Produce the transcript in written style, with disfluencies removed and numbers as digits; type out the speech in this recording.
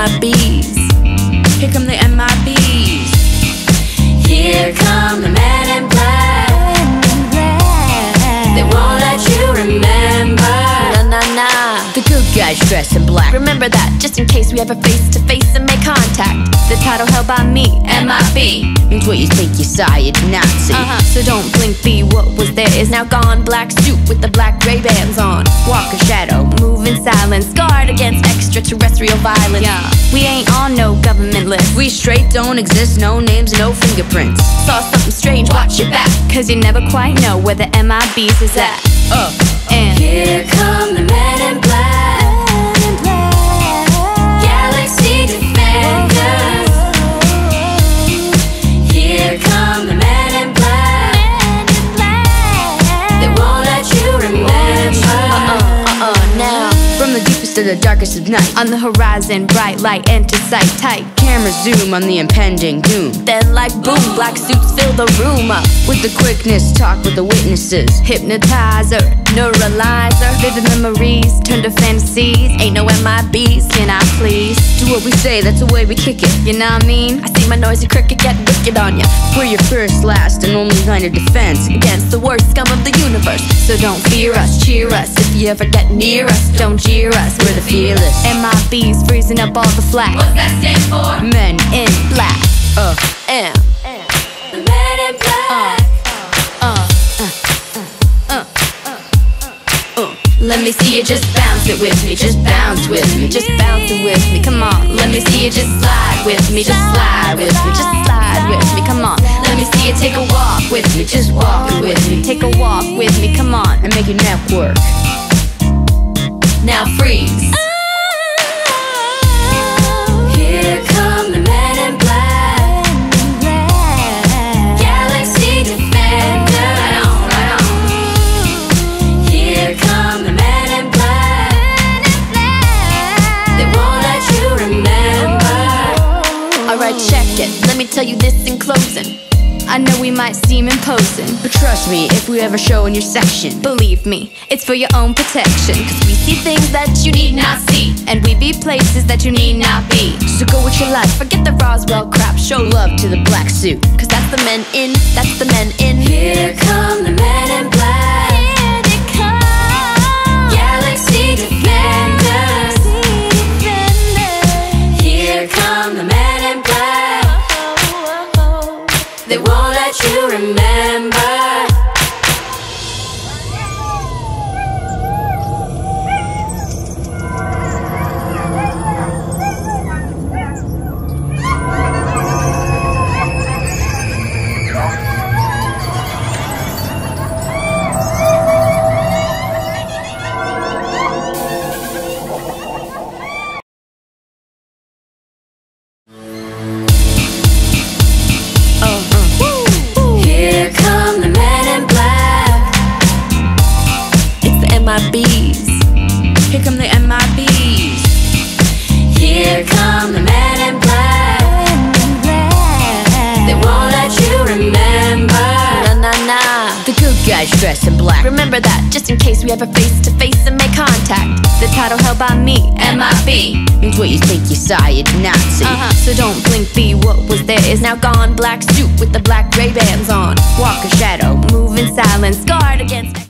MIBs. Here come the MIBs. Here come the men in black. They won't let you remember. Nah. The good guys dressed in black. Remember that, just in case we ever face to face and make contact. The title held by me, MIB, means what you think you saw, you Nazi. So don't blink, be what was there is now gone. Black suit with the black Ray-Bans on. Walk a shadow, Move in silence, guard against extraterrestrial violence. We ain't on no government list. we straight don't exist, no names, no fingerprints. Saw something strange, watch your back, cause you never quite know where the MIBs is at. And here come the men in black. Galaxy defenders. Here come the men in black. They won't let you remember. Now From the deepest to the darkest of night, on the horizon, bright light enter sight. Tight camera zoom on the impending doom. then like boom, black suits fill the room up. With the quickness, talk with the witnesses. Hypnotizer, neuralizer, vivid memories turn to fantasies. Ain't no MIBs, can I please? Do what we say, that's the way we kick it. You know what I mean? I see my noisy cricket get wicked on ya. We're your first, last, and only line of defense Against the worst scum of the universe. So don't fear us, cheer us. If you ever get near us, don't jeer us. We're the fearless MIBs freezing up all the flack. What's that stand for? men. In black. M. The men in black. Let me see you just bounce it with me, just bounce with me, just bounce it with me, come on. Let me see you just slide with me, just slide with me, just slide with me, come on. Let me see you take a walk with me, just walk it with me, take a walk with me, come on. And make your neck work. Now freeze. Here come the men in black. Galaxy defenders. Here come the men in black. They won't let you remember. Alright, check it. Let me tell you this in closing. I know we might seem imposing, But trust me, if we ever show in your section, believe me, it's for your own protection. Cause we see things that you need not see, and we be places that you need not be. so go with your life. Forget the Roswell crap, show love. Love to the black suit. Cause that's the men in, that's the men in. Here come the men in black. Here they come. Galaxy defenders. Here come the men in black. They won't let you remember. Here come the men in black. It's the MIBs. Here come the MIBs. Here come the men in black. They won't let you remember. Nah. The good guys dressed in black. Remember that, just in case we ever face to face and make contact. The title held by me, MIB, means what you think you saw, you Nazi. So don't blink, be what was there is now gone. Black suit with the black Ray-Bans on. Walk a shadow, Move in silence, guard against